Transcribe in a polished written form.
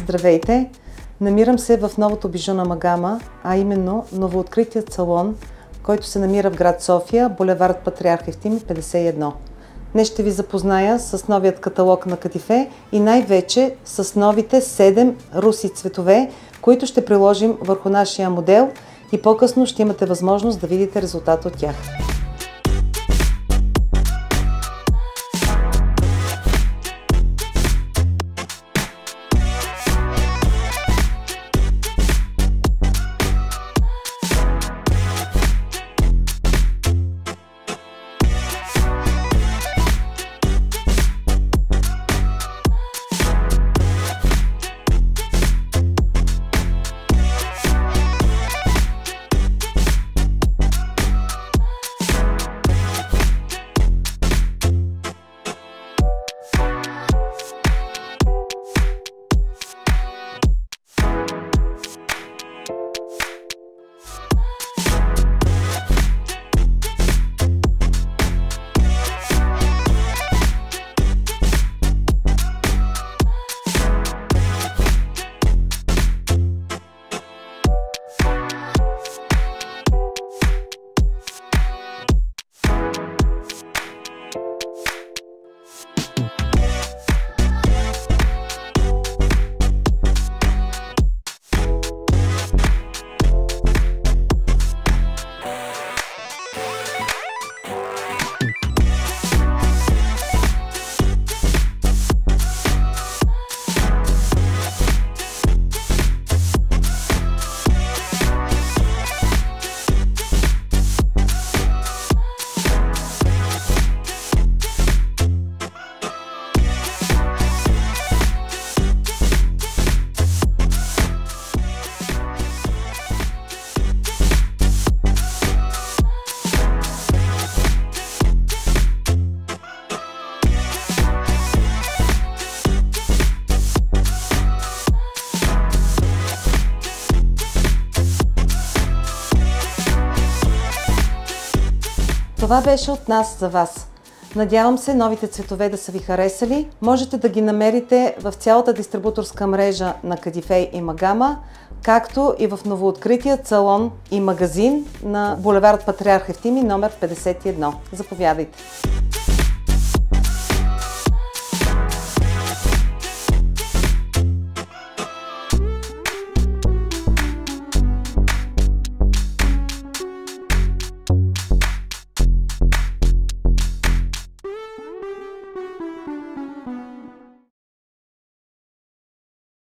Здравейте! Намирам се в новото бижу на Магама, а именно новооткритият салон, който се намира в град София, булевард Патриарх Евтимий 51. Днес ще ви запозная с новият каталог на кадифе и най-вече с новите 7 руси цветове, които ще приложим върху нашия модел и по-късно ще имате възможност да видите резултат от тях. Това беше от нас за вас. Надявам се новите цветове да са ви харесали. Можете да ги намерите в цялата дистрибуторска мрежа на Кадифе и Магама, както и в новооткритият салон и магазин на булевард Патриарх Евтимий номер 51. Заповядайте!